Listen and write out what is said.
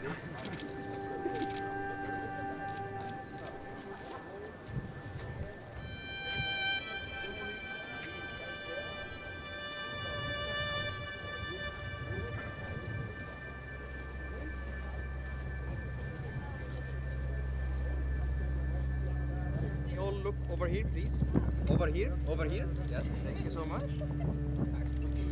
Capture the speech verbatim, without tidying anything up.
Look over here, please. Over here, over here. Yes, thank you so much.